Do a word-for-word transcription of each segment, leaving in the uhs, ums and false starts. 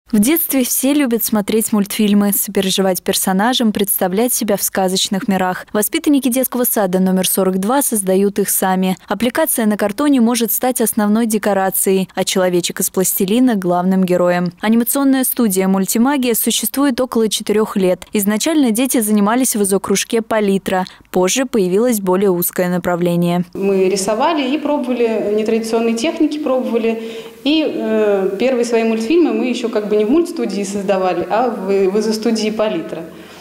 В детстве все любят смотреть мультфильмы, сопереживать персонажам, представлять себя в сказочных мирах. Воспитанники детского сада номер сорок два создают их сами. Аппликация на картоне может стать основной декорацией, а человечек из пластилина – главным героем. Анимационная студия «Мультимагия» существует около четырех лет. Изначально дети занимались в изо-кружке «Палитра». Позже появилось более узкое направление. Мы рисовали и пробовали, нетрадиционные техники пробовали. И э, первые свои мультфильмы мы еще как бы не в мультстудии создавали, а в, в изо-студии «Палитра».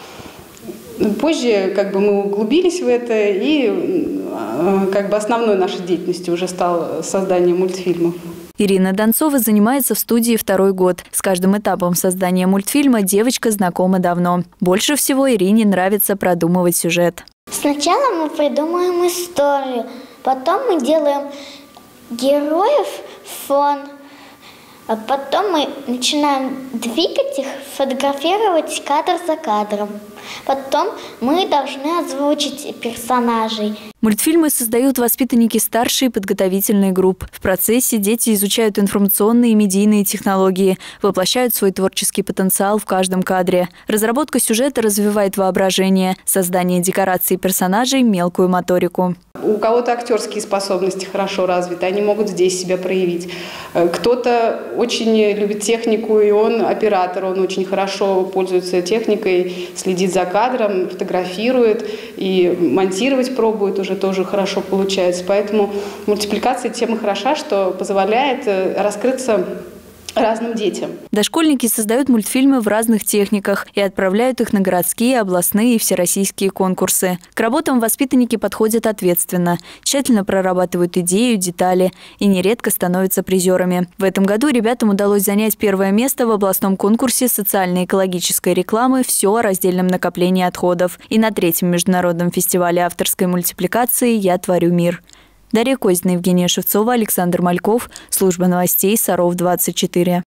Позже как бы мы углубились в это, и э, как бы основной нашей деятельностью уже стало создание мультфильмов. Ирина Донцова занимается в студии второй год. С каждым этапом создания мультфильма девочка знакома давно. Больше всего Ирине нравится продумывать сюжет. Сначала мы придумаем историю, потом мы делаем героев, фон, а потом мы начинаем двигать их, фотографировать кадр за кадром. Потом мы должны озвучить персонажей. Мультфильмы создают воспитанники старшей подготовительной групп. В процессе дети изучают информационные и медийные технологии, воплощают свой творческий потенциал в каждом кадре. Разработка сюжета развивает воображение, создание декораций персонажей – мелкую моторику. У кого-то актерские способности хорошо развиты, они могут здесь себя проявить. Кто-то очень любит технику, и он оператор, он очень хорошо пользуется техникой, следит за кадром, фотографирует и монтировать пробует, уже тоже хорошо получается. Поэтому мультипликация тема хороша, что позволяет раскрыться разным детям. Дошкольники создают мультфильмы в разных техниках и отправляют их на городские, областные и всероссийские конкурсы. К работам воспитанники подходят ответственно, тщательно прорабатывают идею, детали и нередко становятся призерами. В этом году ребятам удалось занять первое место в областном конкурсе социально-экологической рекламы «Все о раздельном накоплении отходов» и на третьем международном фестивале авторской мультипликации «Я творю мир». Дарья Козина, Евгения Шевцова, Александр Мальков. Служба новостей Саров двадцать четыре.